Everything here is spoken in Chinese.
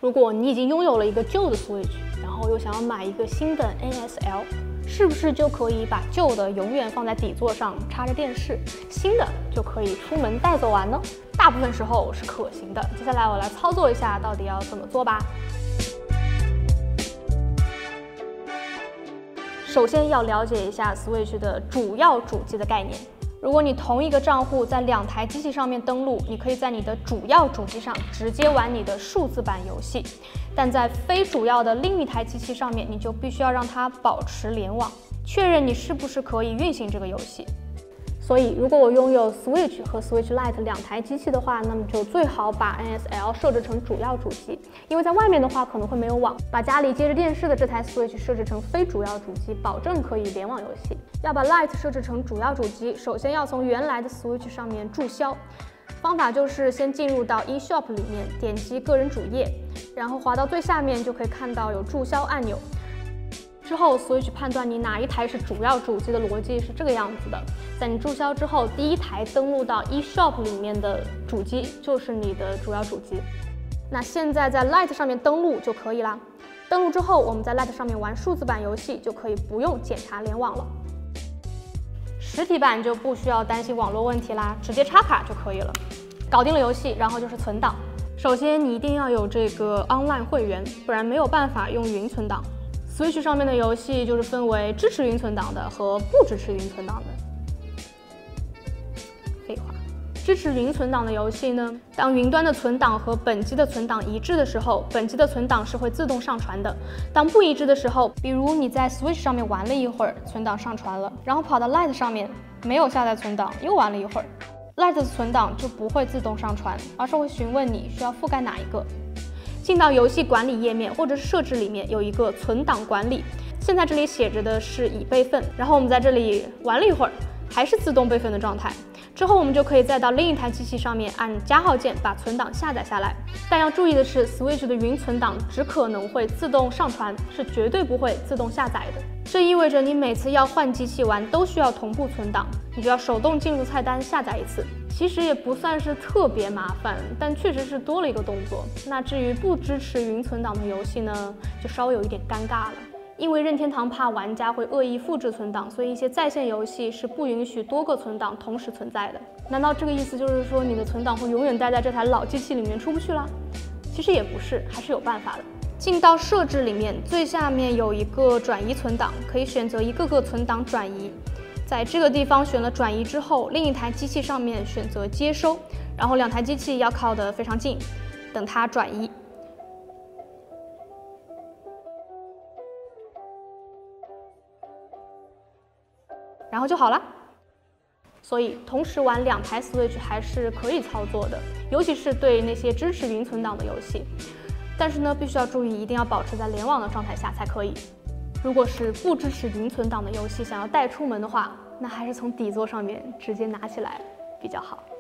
如果你已经拥有了一个旧的 Switch， 然后又想要买一个新的 NSL， 是不是就可以把旧的永远放在底座上插着电视，新的就可以出门带走玩呢？大部分时候是可行的。接下来我来操作一下，到底要怎么做吧。首先要了解一下 Switch 的主要主机的概念。如果你同一个账户在2台机器上面登录，你可以在你的主要主机上直接玩你的数字版游戏，但在非主要的另一台机器上面，你就必须要让它保持联网，确认你是不是可以运行这个游戏。所以，如果我拥有 Switch 和 Switch Lite 2台机器的话，那么就最好把 NSL 设置成主要主机，因为在外面的话可能会没有网。把家里接着电视的这台 Switch 设置成非主要主机，保证可以联网游戏。要把 Lite 设置成主要主机，首先要从原来的 Switch 上面注销。方法就是先进入到 eShop 里面，点击个人主页，然后滑到最下面就可以看到有注销按钮。之后 Switch 判断你哪一台是主要主机的逻辑是这个样子的，在你注销之后，第一台登录到 eShop 里面的主机就是你的主要主机。那现在在 Lite 上面登录就可以啦。登录之后，我们在 Lite 上面玩数字版游戏就可以不用检查联网了。实体版就不需要担心网络问题啦，直接插卡就可以了。搞定了游戏，然后就是存档。首先你一定要有这个 Online 会员，不然没有办法用云存档。Switch 上面的游戏就是分为支持云存档的和不支持云存档的。废话，支持云存档的游戏呢，当云端的存档和本机的存档一致的时候，本机的存档是会自动上传的。当不一致的时候，比如你在 Switch 上面玩了一会儿，存档上传了，然后跑到 Lite 上面没有下载存档，又玩了一会儿， Lite 的存档就不会自动上传，而是会询问你需要覆盖哪一个。进到游戏管理页面或者是设置里面有一个存档管理，现在这里写着的是已备份，然后我们在这里玩了一会儿，还是自动备份的状态。之后我们就可以再到另一台机器上面按加号键把存档下载下来。但要注意的是 ，Switch 的云存档只可能会自动上传，是绝对不会自动下载的。这意味着你每次要换机器玩都需要同步存档，你就要手动进入菜单下载一次。其实也不算是特别麻烦，但确实是多了一个动作。那至于不支持云存档的游戏呢，就稍微有一点尴尬了。因为任天堂怕玩家会恶意复制存档，所以一些在线游戏是不允许多个存档同时存在的。难道这个意思就是说你的存档会永远待在这台老机器里面出不去了？其实也不是，还是有办法的。进到设置里面，最下面有一个转移存档，可以选择一个个存档转移。在这个地方选了转移之后，另一台机器上面选择接收，然后2台机器要靠得非常近，等它转移。然后就好了。所以同时玩2台 Switch 还是可以操作的，尤其是对那些支持云存档的游戏。但是呢，必须要注意，一定要保持在联网的状态下才可以。如果是不支持云存档的游戏，想要带出门的话，那还是从底座上面直接拿起来比较好。